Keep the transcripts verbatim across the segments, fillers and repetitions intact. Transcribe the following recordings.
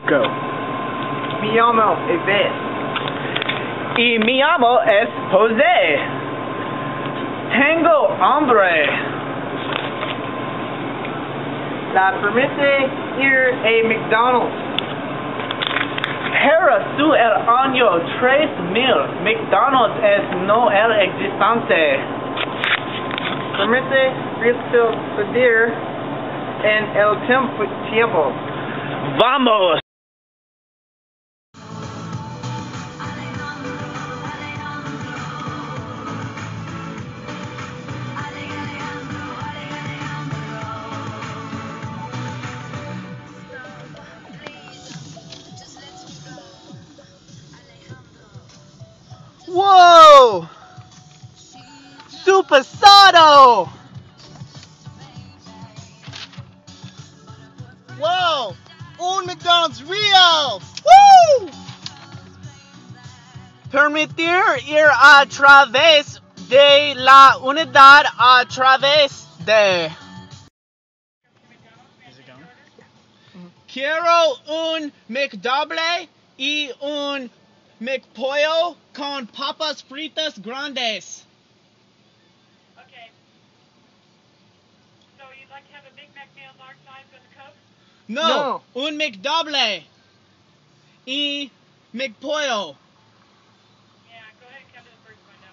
Go. Mi llamo Yves. Y mi llamo es Jose. Tengo hambre. La permite ir a McDonald's. Para su el año tres mil, McDonald's es no el existente. Permite retroceder en el tiempo. Vamos. Whoa! Supersado! Whoa! Un McDonald's real! Woo! Permitir ir a través de la unidad a través de. Quiero un McDouble y un McPollo con papas fritas grandes. Okay. So you'd like to have a Big Mac meal, large size with a Coke? No, un McDouble y McPollo. Yeah, go ahead and come to the first window.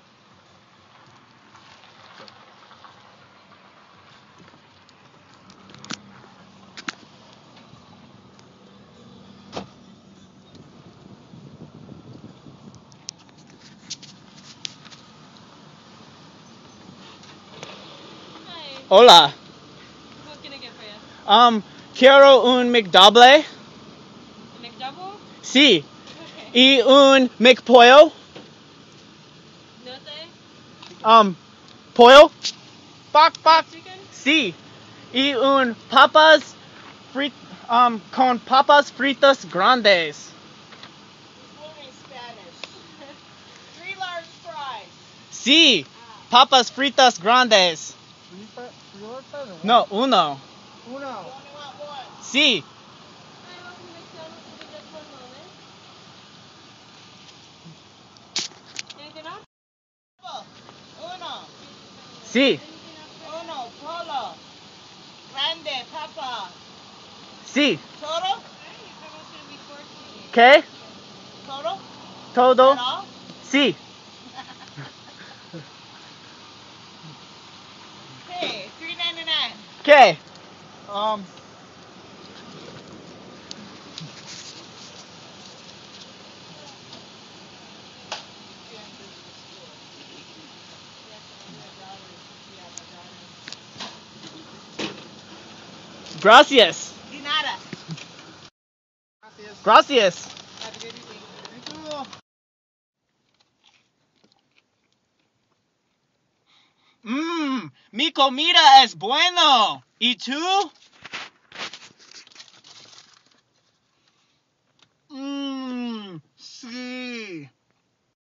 Hi. Hola. What can I get for you? Um, quiero un McDouble. A McDouble? Sí. Okay. Y un McPollo. No sé. Um, pollo. Fuck, fuck. Chicken? Sí. Y un papas frit, um, con papas fritas grandes. Only Spanish. Three large fries. Sí. Papas fritas grandes. No, uno. Uno. You only want one. Sí. Hi, welcome to McDonald's. Give me just one moment. Anything else? Uno. Sí. Anything else for Uno. Polo. Grande. Papa. Sí. Total? Okay, your total's gonna be fourteen. ¿Qué? Total? Todo. Is that all? Sí. Hey, three ninety-nine. ¿Qué? Um. Gracias. De nada. Gracias. Have a good evening. You too. Mmm, mi comida es bueno. ¿Y tú?